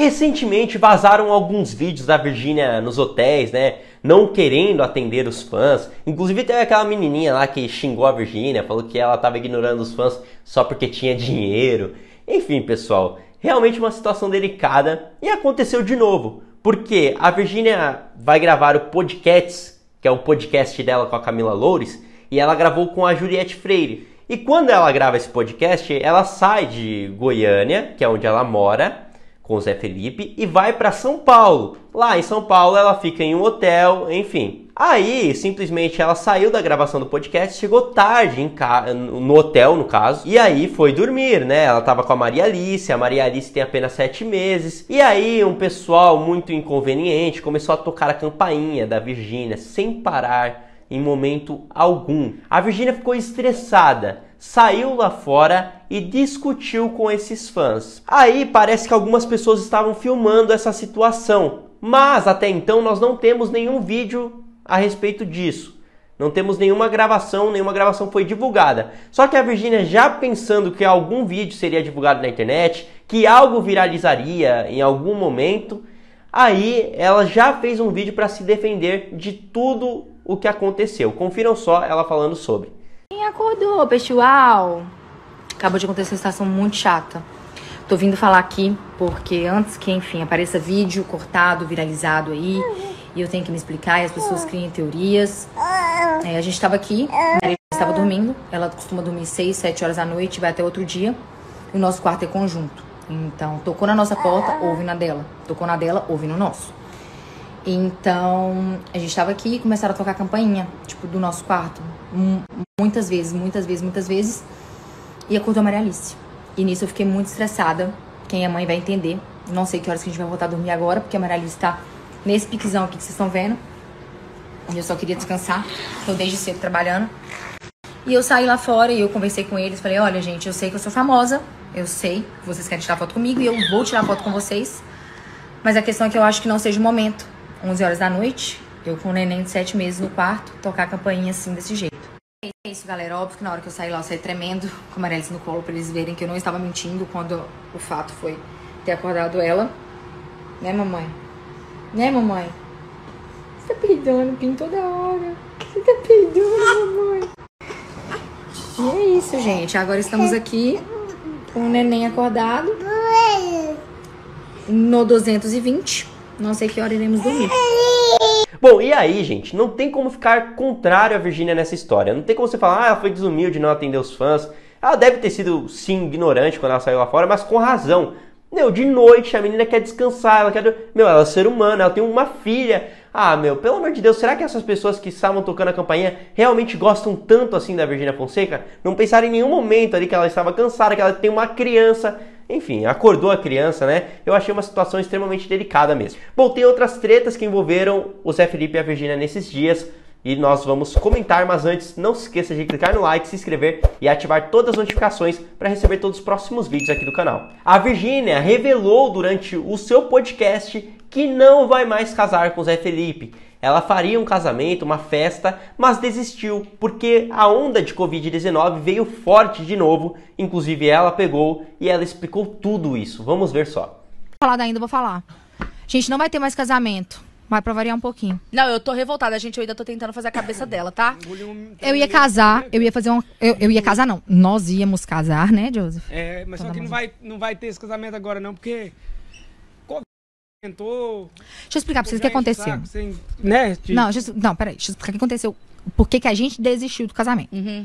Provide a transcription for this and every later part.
Recentemente vazaram alguns vídeos da Virgínia nos hotéis, né? Não querendo atender os fãs. Inclusive teve aquela menininha lá que xingou a Virgínia, falou que ela estava ignorando os fãs só porque tinha dinheiro. Enfim, pessoal, realmente uma situação delicada e aconteceu de novo. Porque a Virgínia vai gravar o Podcast, que é o podcast dela com a Camila Loures, e ela gravou com a Juliette Freire. E quando ela grava esse podcast, ela sai de Goiânia, que é onde ela mora, com o Zé Felipe, e vai para São Paulo. Lá em São Paulo ela fica em um hotel, enfim. Aí, simplesmente, ela saiu da gravação do podcast, chegou tarde no hotel, no caso, e aí foi dormir, né? Ela tava com a Maria Alice tem apenas 7 meses, e aí um pessoal muito inconveniente começou a tocar a campainha da Virgínia, sem parar, em momento algum. A Virgínia ficou estressada, saiu lá fora e discutiu com esses fãs. Aí parece que algumas pessoas estavam filmando essa situação, mas até então nós não temos nenhum vídeo a respeito disso. Não temos nenhuma gravação foi divulgada. Só que a Virgínia, já pensando que algum vídeo seria divulgado na internet, que algo viralizaria em algum momento, aí ela já fez um vídeo para se defender de tudo o que aconteceu. Confiram só ela falando sobre. Quem acordou, pessoal? Acabou de acontecer uma situação muito chata. Tô vindo falar aqui porque antes que, enfim, apareça vídeo cortado, viralizado aí, e eu tenho que me explicar e as pessoas criem teorias. A gente tava aqui, a Maria estava dormindo, ela costuma dormir 6, 7 horas da noite, vai até outro dia, e o nosso quarto é conjunto. Então, tocou na nossa porta, ouve na dela. Tocou na dela, ouve no nosso. Então, a gente tava aqui e começaram a tocar a campainha, tipo, do nosso quarto. Muitas vezes. E acordou a Maria Alice. E nisso eu fiquei muito estressada. Quem é mãe vai entender. Não sei que horas que a gente vai voltar a dormir agora, porque a Maria Alice tá nesse piquezão aqui que vocês estão vendo. E eu só queria descansar. Tô desde cedo trabalhando. E eu saí lá fora e eu conversei com eles. Falei, olha, gente, eu sei que eu sou famosa. Eu sei que vocês querem tirar foto comigo e eu vou tirar foto com vocês. Mas a questão é que eu acho que não seja o momento. 11 horas da noite, eu com um neném de 7 meses no quarto, tocar a campainha assim, desse jeito. É isso, galera. Óbvio que na hora que eu saí lá, eu saí tremendo, com a Maria Alice no colo, pra eles verem que eu não estava mentindo quando o fato foi ter acordado ela. Né, mamãe? Né, mamãe? Você tá peidando, Pim, toda hora. Você tá peidando, mamãe. E é isso, gente. Agora estamos aqui com o neném acordado no 220. Não sei que hora iremos dormir. Bom, e aí, gente, não tem como ficar contrário a Virgínia nessa história. Não tem como você falar, ela foi desumilde, não atender os fãs. Ela deve ter sido, sim, ignorante quando ela saiu lá fora, mas com razão. Meu, de noite a menina quer descansar, ela quer... Meu, ela é ser humana, ela tem uma filha. Ah, meu, pelo amor de Deus, será que essas pessoas que estavam tocando a campainha realmente gostam tanto assim da Virgínia Fonseca? Não pensaram em nenhum momento ali que ela estava cansada, que ela tem uma criança... Enfim, acordou a criança, né? Eu achei uma situação extremamente delicada mesmo. Bom, tem outras tretas que envolveram o Zé Felipe e a Virgínia nesses dias e nós vamos comentar, mas antes não se esqueça de clicar no like, se inscrever e ativar todas as notificações para receber todos os próximos vídeos aqui do canal. A Virgínia revelou durante o seu podcast que não vai mais casar com o Zé Felipe. Ela faria um casamento, uma festa, mas desistiu, porque a onda de Covid-19 veio forte de novo, inclusive ela pegou e ela explicou tudo isso. Vamos ver só. Ainda vou falar. Gente, não vai ter mais casamento. Vai pra variar um pouquinho. Não, eu tô revoltada, gente. Eu ainda tô tentando fazer a cabeça dela, tá? Eu ia casar, eu ia fazer um... Eu ia casar, não. Nós íamos casar, né, Joseph? É, mas só que não vai ter esse casamento agora, não, porque... Deixa eu explicar pra vocês o que aconteceu. Né? Não, peraí. Deixa eu explicar o que aconteceu. Por que a gente desistiu do casamento.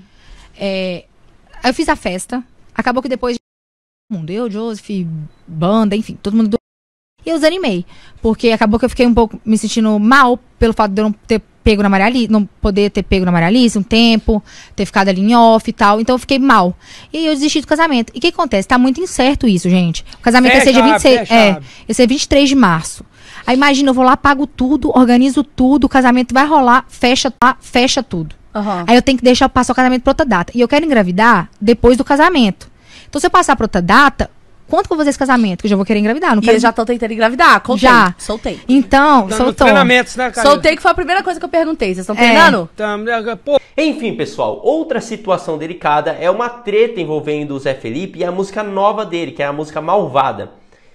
Eu fiz a festa. Acabou que depois... Eu, Joseph, banda, enfim, todo mundo... E eu desanimei. Porque acabou que eu fiquei um pouco me sentindo mal pelo fato de eu não ter pego na Maria Alice, não poder ter pego na Maria Alice um tempo, ter ficado ali em off e tal. Então eu fiquei mal. E aí eu desisti do casamento. E o que acontece? Tá muito incerto isso, gente. O casamento ia ser dia 26. Ia ser 23 de março. Aí imagina, eu vou lá, pago tudo, organizo tudo, o casamento vai rolar, fecha tudo. Aí eu tenho que passar o casamento pra outra data. E eu quero engravidar depois do casamento. Então se eu passar pra outra data, quanto que eu vou fazer esse casamento? Que eu já vou querer engravidar. Não E quero... eles já estão tentando engravidar? Contei. Já. Soltei. Então, soltou. Treinamentos, né, cara? Soltei, que foi a primeira coisa que eu perguntei. Vocês estão treinando? Enfim, pessoal, outra situação delicada é uma treta envolvendo o Zé Felipe e a música nova dele, que é a música Malvada.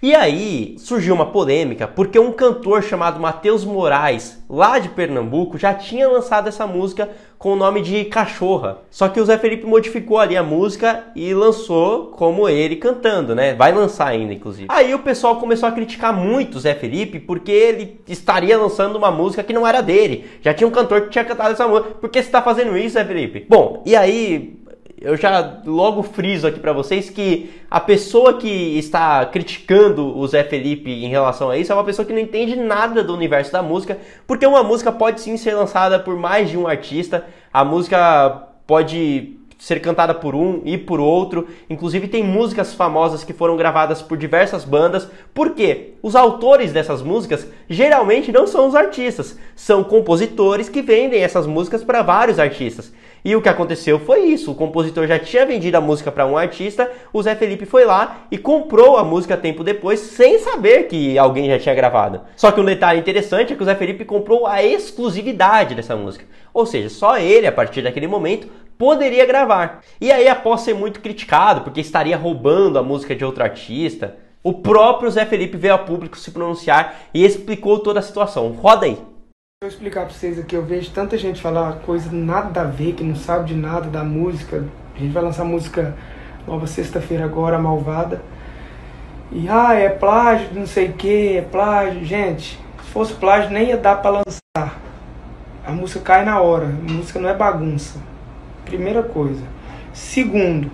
E aí surgiu uma polêmica porque um cantor chamado Matheus Moraes, lá de Pernambuco, já tinha lançado essa música com o nome de Cachorra. Só que o Zé Felipe modificou ali a música e lançou como ele cantando, né? Vai lançar ainda, inclusive. Aí o pessoal começou a criticar muito o Zé Felipe porque ele estaria lançando uma música que não era dele. Já tinha um cantor que tinha cantado essa música. Por que você tá fazendo isso, Zé Felipe? Bom, e aí eu já logo friso aqui pra vocês que a pessoa que está criticando o Zé Felipe em relação a isso é uma pessoa que não entende nada do universo da música, porque uma música pode sim ser lançada por mais de um artista, a música pode ser cantada por um e por outro, inclusive tem músicas famosas que foram gravadas por diversas bandas, porque os autores dessas músicas geralmente não são os artistas, são compositores que vendem essas músicas para vários artistas. E o que aconteceu foi isso, o compositor já tinha vendido a música para um artista, o Zé Felipe foi lá e comprou a música tempo depois, sem saber que alguém já tinha gravado. Só que um detalhe interessante é que o Zé Felipe comprou a exclusividade dessa música, ou seja, só ele, a partir daquele momento, poderia gravar. E aí, após ser muito criticado, porque estaria roubando a música de outro artista, o próprio Zé Felipe veio a público se pronunciar e explicou toda a situação. Roda aí. Vou explicar pra vocês aqui, eu vejo tanta gente falar coisa nada a ver, que não sabe de nada da música. A gente vai lançar música nova sexta-feira agora, Malvada. E é plágio, não sei o que, é plágio. Gente, se fosse plágio nem ia dar pra lançar. A música cai na hora, a música não é bagunça. Primeira coisa. Segundo,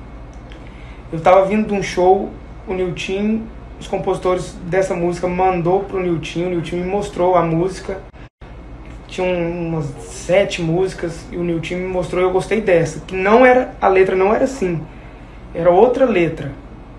eu tava vindo de um show, o Niltinho, os compositores dessa música mandou pro Niltinho, o Niltinho me mostrou a música. Tinha umas 7 músicas e o Niltinho me mostrou e eu gostei dessa, que não era, a letra não era assim, era outra letra.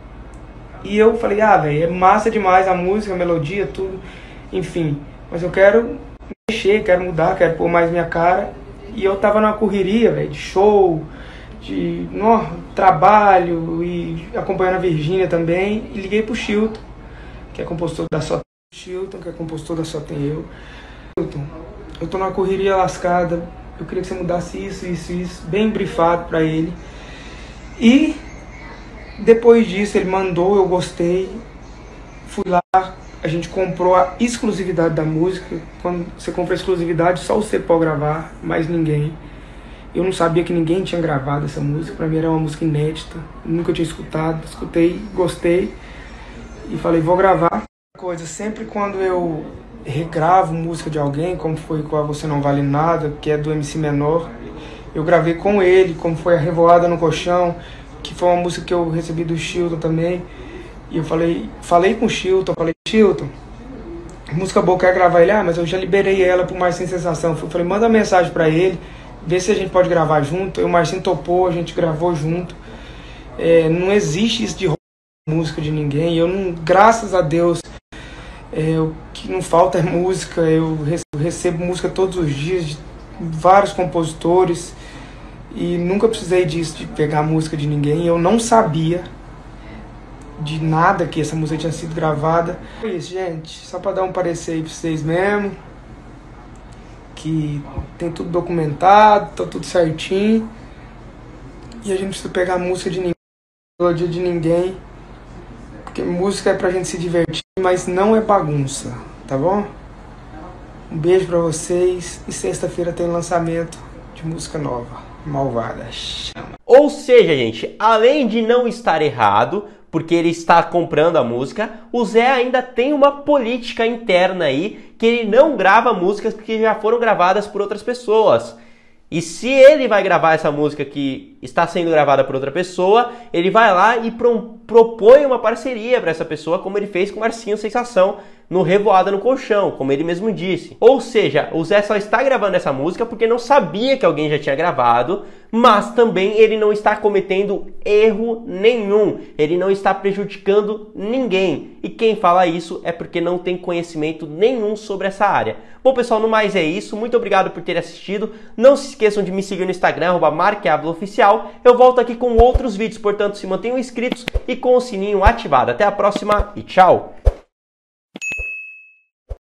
E eu falei, velho, é massa demais a música, a melodia, tudo, enfim, mas eu quero mexer, quero mudar, quero pôr mais minha cara. E eu tava numa correria, velho, de show, de trabalho e acompanhando a Virgínia também. E liguei pro Chilton, que é compositor da Só Tem Chilton, que é compositor da Só Tem Eu. Chilton, eu tô numa correria lascada, eu queria que você mudasse isso, bem brifado pra ele. E depois disso ele mandou, eu gostei, fui lá. A gente comprou a exclusividade da música. Quando você compra a exclusividade, só você pode gravar, mais ninguém. Eu não sabia que ninguém tinha gravado essa música. Pra mim era uma música inédita. Nunca tinha escutado. Escutei, gostei. E falei, vou gravar. Coisa, sempre quando eu regravo música de alguém, como foi com a Você Não Vale Nada, que é do MC Menor, eu gravei com ele, como foi a Revoada no Colchão, que foi uma música que eu recebi do Chilton também. E eu falei com o Chilton, Chilton, música boa, quero gravar ele, mas eu já liberei ela pro Marcinho Sensação. Eu falei, manda uma mensagem pra ele, vê se a gente pode gravar junto. E o Marcinho topou, a gente gravou junto. Não existe isso de roubar música de ninguém. Eu não, graças a Deus, o que não falta é música. Eu recebo música todos os dias de vários compositores e nunca precisei disso, de pegar música de ninguém. Eu não sabia de nada que essa música tinha sido gravada. É isso, gente, só pra dar um parecer aí pra vocês mesmo, que tem tudo documentado, tá tudo certinho, e a gente não precisa pegar música de ninguém, melodia de ninguém, porque música é pra gente se divertir, mas não é bagunça, tá bom? Um beijo pra vocês, e sexta-feira tem lançamento de música nova, Malvada. Ou seja, gente, além de não estar errado, porque ele está comprando a música, o Zé ainda tem uma política interna aí, que ele não grava músicas que já foram gravadas por outras pessoas. E se ele vai gravar essa música que está sendo gravada por outra pessoa, ele vai lá e propõe uma parceria para essa pessoa, como ele fez com o Marcinho Sensação no Revoada no Colchão, como ele mesmo disse. Ou seja, o Zé só está gravando essa música porque não sabia que alguém já tinha gravado, mas também ele não está cometendo erro nenhum, ele não está prejudicando ninguém. E quem fala isso é porque não tem conhecimento nenhum sobre essa área. Bom, pessoal, no mais é isso. Muito obrigado por ter assistido. Não se esqueçam de me seguir no Instagram, @marqueabloOficial. Eu volto aqui com outros vídeos, portanto, se mantenham inscritos e com o sininho ativado. Até a próxima e tchau!